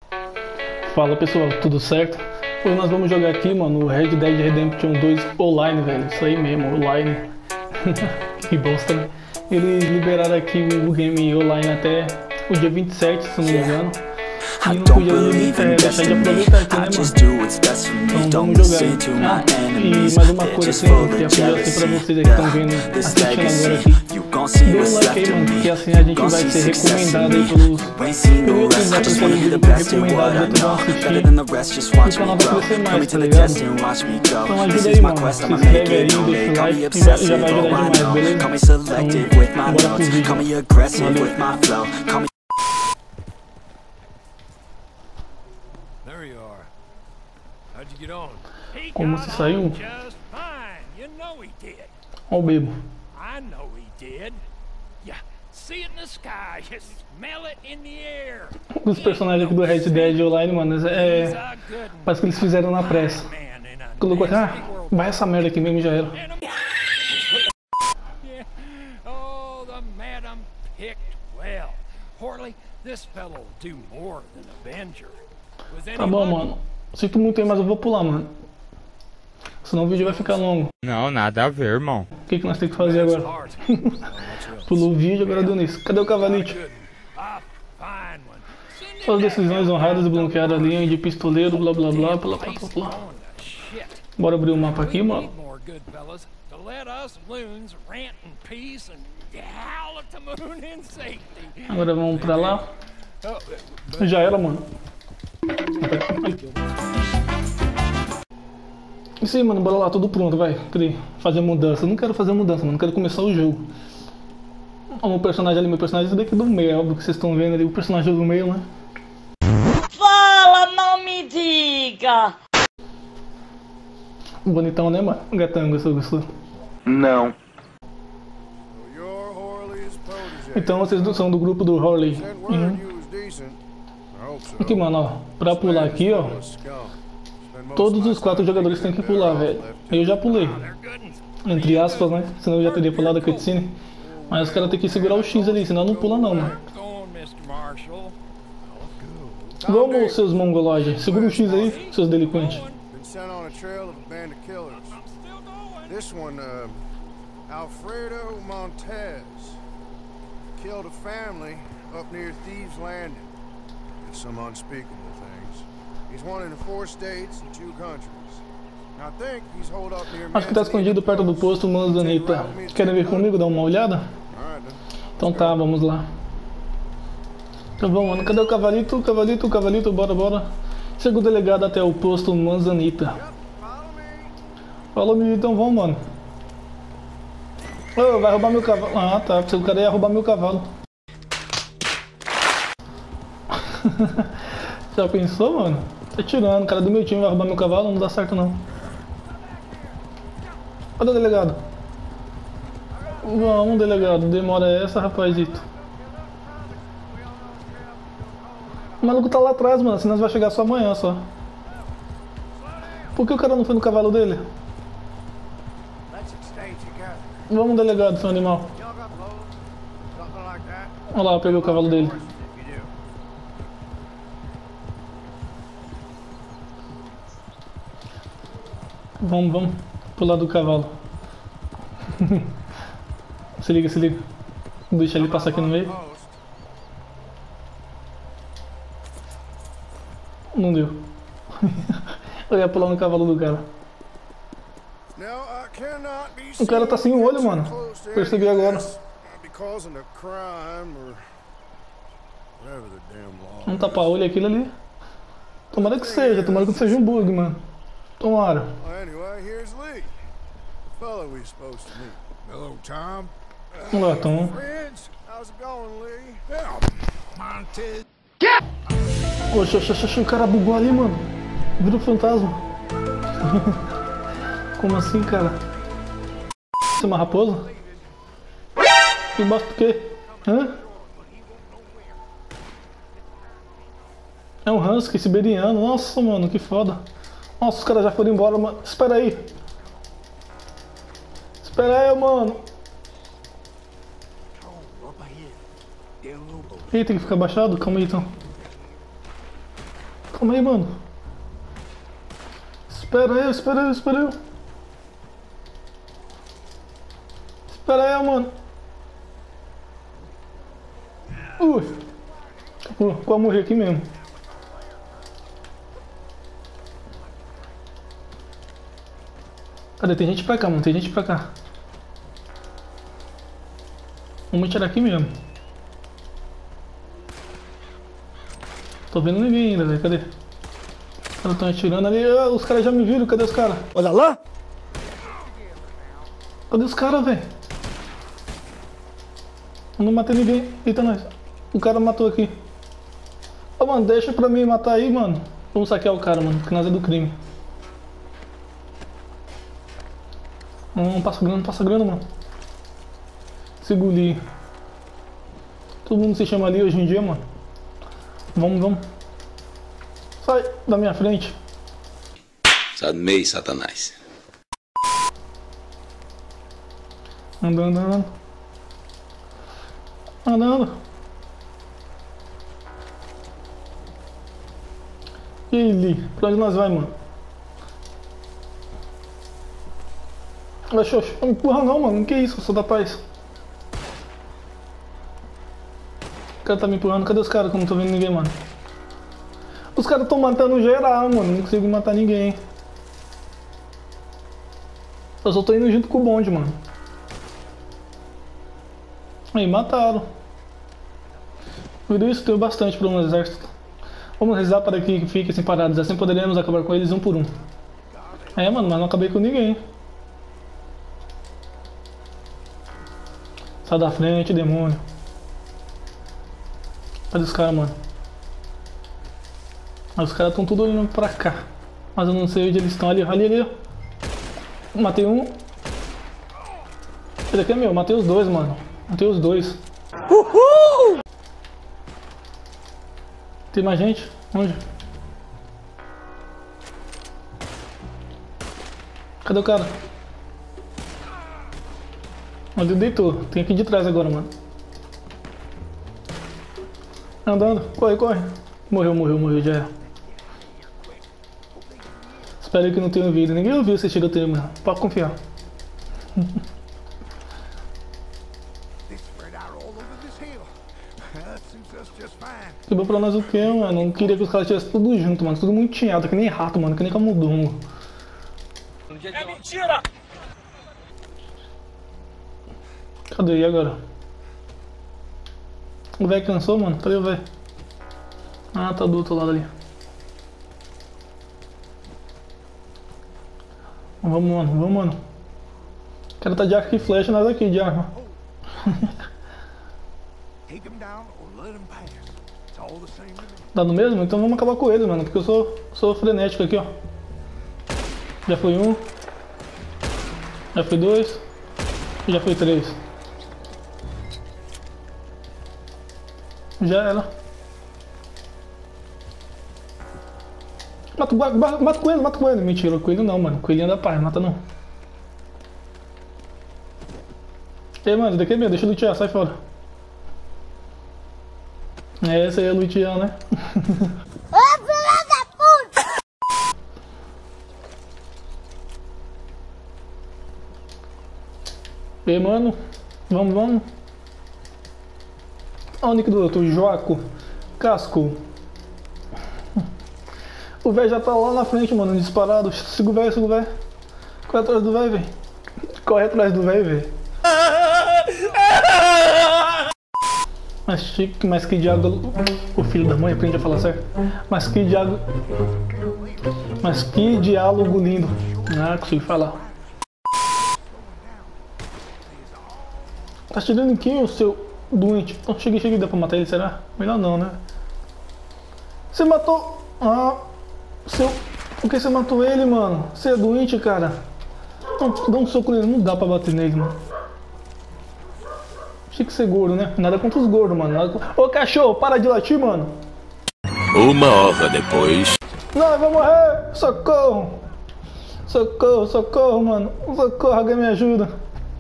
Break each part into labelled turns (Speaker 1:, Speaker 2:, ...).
Speaker 1: Fala pessoal, tudo certo? Hoje nós vamos jogar aqui, mano, o Red Dead Redemption 2 online, velho. Isso aí mesmo, online. Que bosta, né? Eles liberaram aqui o game online até o dia 27, se não me engano. E não podia deixar de aproveitar aqui, né, mano? Então vamos jogar. E mais uma coisa assim, que eu queria dizer pra vocês aí que estão vendo, assistindo agora aqui. Dê um like aí, mano, que assim a gente vai ser recomendado aí pelo YouTube, vai aparecer no vídeo recomendado, vai ter uma assistir. E o canal vai crescer mais, tá ligado? Então ajuda aí, mano. Se inscreve aí, deixa o like e já vai ajudar demais, beleza? Então, bora pro vídeo. Valeu. Como se saiu? Ó o bebo. Os personagens aqui do Red Dead Online, mano, parece que eles fizeram na pressa. Colocou aqui, vai essa merda aqui mesmo e já era. Tá bom, mano. Sinto muito aí, mas eu vou pular, mano. Senão o vídeo vai ficar longo.
Speaker 2: Não, nada a ver, irmão.
Speaker 1: O que nós temos que fazer agora? Pulou o vídeo, agora deu nisso. Cadê o cavalite? Suas decisões honradas e bloquear a linha de pistoleiro, blá blá blá, blá blá blá blá. Bora abrir o mapa aqui, mano. Agora vamos pra lá. Já era, mano. Isso aí, mano, bora lá, tudo pronto, vai. Queria fazer mudança. Eu não quero fazer mudança, mano, quero começar o jogo. Ó, meu personagem ali, meu personagem é esse daqui do meio, é óbvio que vocês estão vendo ali, o personagem do meio, né?
Speaker 3: Fala, não me diga!
Speaker 1: Bonitão, né, mano? Gatão, gostou?
Speaker 4: Não.
Speaker 1: Então vocês são do grupo do Horley. Aqui, mano, ó, pra pular aqui, ó, todos os 4 jogadores têm que pular, velho. Eu já pulei, entre aspas, né? Senão eu já teria pulado a cutscene. Mas os caras têm que segurar o X ali, senão não pula não, mano. Vamos, seus mongoloides. Segura o X aí, seus delinquentes.
Speaker 5: Alfredo Montez killed a family up near Thieves Landing. It's some unspeakable things. He's wanted in 4 states and 2 countries. I think he's holed up near.
Speaker 1: Acho que tá escondido perto do posto Manzanita. Querem vir comigo dar uma olhada? Então tá, vamos lá. Então vamos, mano. Cadê o cavalito? Cavalito, bora. Chega o delegado até o posto Manzanita. Falou, menino, então vamos, mano. Oh, vai roubar meu cavalo. Ah, tá. O cara ia roubar meu cavalo. Já pensou, mano? Tá tirando. O cara do meu time vai roubar meu cavalo. Não dá certo, não. Cadê o delegado? Vamos, delegado. Demora essa, rapazito. O maluco tá lá atrás, mano. Senão vai chegar só amanhã, só. Por que o cara não foi no cavalo dele? Vamos, delegado, seu animal. Olha lá, eu peguei o cavalo dele. Vamos pular do cavalo. Se liga. Deixa ele passar aqui no meio. Não deu. Eu ia pular no cavalo do cara. O cara tá sem o olho, mano. Percebi agora. Não tapa olho aquilo ali. Tomara que seja, tomara que não seja um bug, mano. Tomara. Vamos lá, Tom. Oxe, o cara bugou ali, mano. Vira o fantasma. Como assim, cara? Você é uma raposa? Embaixo do quê? Hã? É um husky siberiano. Nossa, mano, que foda. Nossa, os caras já foram embora, mano. Espera aí. Espera aí, mano. Ih, tem que ficar baixado? Calma aí, então. Calma aí, mano. Espera eu. Espera eu, mano. Quase morri aqui mesmo. Cadê? Tem gente pra cá, mano. Tem gente pra cá. Vamos tirar aqui mesmo. Tô vendo ninguém ainda, velho. Cadê? Os caras estão atirando ali. Ah, os caras já me viram. Cadê os caras?
Speaker 2: Olha lá!
Speaker 1: Cadê os caras, velho? Eu não matei ninguém. Eita, nós. O cara matou aqui. Ô, mano, deixa pra mim matar aí, mano. Vamos saquear o cara, mano. Porque nós é do crime. Não passa grana, mano. Seguli. Todo mundo se chama ali hoje em dia, mano. Vamos. Sai da minha frente.
Speaker 4: Meio Satanás.
Speaker 1: Andando. E aí, Lee? Pra onde nós vai, mano? Oxe, não me empurra não, mano. Que isso? Eu sou da paz. O cara tá me empurrando. Cadê os caras que eu não tô vendo ninguém, mano? Os caras tão matando geral, mano. Não consigo matar ninguém. Eu só tô indo junto com o bonde, mano. Aí, mataram. Por isso, tenho bastante para um exército. Vamos rezar para que fiquem separados. Assim poderemos acabar com eles um por um. É, mano, mas não acabei com ninguém. Sai da frente, demônio. Cadê os caras, mano? Os caras estão tudo olhando pra cá. Mas eu não sei onde eles estão. Ali, ó. Matei um. Esse daqui é meu. Matei os dois, mano. Matei os dois.
Speaker 2: Uhul!
Speaker 1: Tem mais gente? Onde? Cadê o cara? Onde ele deitou? Tem aqui de trás agora, mano. Andando. Corre. Morreu, já era. Espero aí que não tenha ouvido. Ninguém ouviu esse tiroteio, mano. Pode confiar. Quebrou pra nós o quê, mano? Não queria que os caras estivessem tudo junto, mano. Tudo muito tinhado, que nem rato, mano. Que nem camundongo.
Speaker 2: É mentira!
Speaker 1: Cadê? E agora? O velho cansou, mano? Cadê o velho? Ah, tá do outro lado ali. Vamos, mano. O cara tá de arco e flecha, nós aqui de arma. Dá no mesmo? Então vamos acabar com ele, mano. Porque eu sou frenético aqui, ó. Já foi um. Já foi dois. E já foi três. Já era. Mata com ele. Mentira, o coelho não, mano. Coelhinho da paz, mata não. Ei, mano, daqui é meu, deixa eu lutear, sai fora. Essa aí é lutear, né?
Speaker 3: Ô, filha da puta!
Speaker 1: Ei, mano, vamos. Olha o nick do outro, Joaco Casco. O velho já tá lá na frente, mano, disparado. Siga o velho. Corre atrás do velho, Corre atrás do velho, Mas que diálogo. O filho da mãe aprende a falar certo. Mas que diálogo lindo. Ah, consegui falar. Tá tirando em quem, o seu doente? Oh, cheguei, dá pra matar ele, será? Melhor não, né? Você matou. Ah, por que você matou ele, mano? Você é doente, cara. Não, dá um soco nele, não dá pra bater nele, mano. Tinha que ser gordo, né? Nada contra os gordos, mano. Ô, cachorro, para de latir, mano.
Speaker 4: Uma hora depois.
Speaker 1: Não, eu vou morrer. Socorro, mano. Socorro, alguém me ajuda.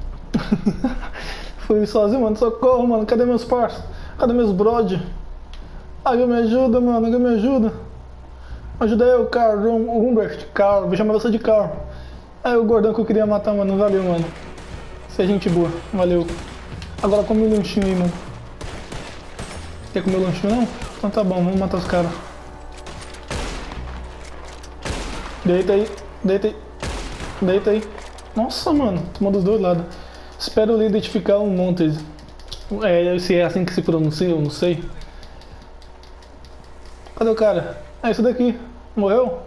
Speaker 1: Fui sozinho, mano. Socorro, mano. Cadê meus parceiros? Cadê meus brode? Alguém me ajuda, mano. Alguém me ajuda. Ajuda eu, Carl, Humbert, Carl, vou chamar você de Carl. É o gordão que eu queria matar, mano. Valeu, mano. Você é gente boa, valeu. Agora come o lanchinho aí, mano. Quer comer o lanchinho, não? Então tá bom, vamos matar os caras. Deita aí, deita aí. Deita aí. Nossa, mano, tomou dos dois lados. Espero identificar um Montes. Se é assim que se pronuncia, eu não sei. Cadê o cara? É esse daqui. Morreu?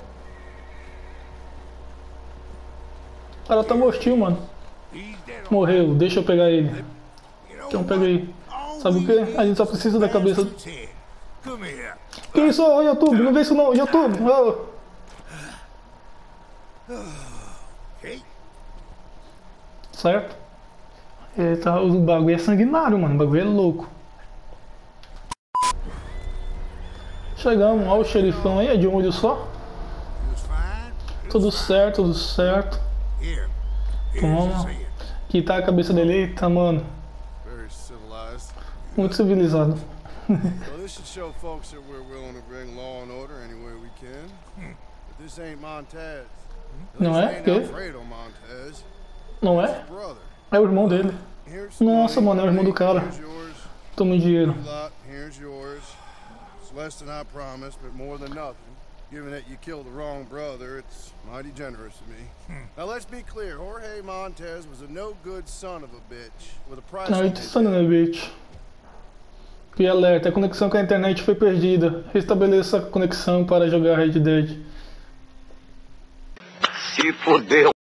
Speaker 1: O cara tá mortinho, mano. Morreu, deixa eu pegar ele. Então pega aí. Sabe o que? A gente só precisa da cabeça. Que isso, ô YouTube? Não vê isso não, YouTube! Oh. Certo? O bagulho é sanguinário, mano. O bagulho é louco. Chegamos, ó, o xerifão aí, é de um olho só. Tudo certo, tudo certo. Toma. Aqui tá a cabeça dele, eita, mano. Muito civilizado. Não é? Que? Não é? É o irmão dele. Nossa, mano, é o irmão do cara. Toma dinheiro.
Speaker 5: Less than I promised, but more than nothing. Given that you killed the wrong brother, it's mighty generous of me. Now let's be clear, Jorge Montez was a no-good son of a bitch with a price.
Speaker 1: Não, son of a bitch. Que alerta, a conexão com a internet foi perdida. Restabeleça a conexão para jogar Red Dead.
Speaker 4: Se fodeu.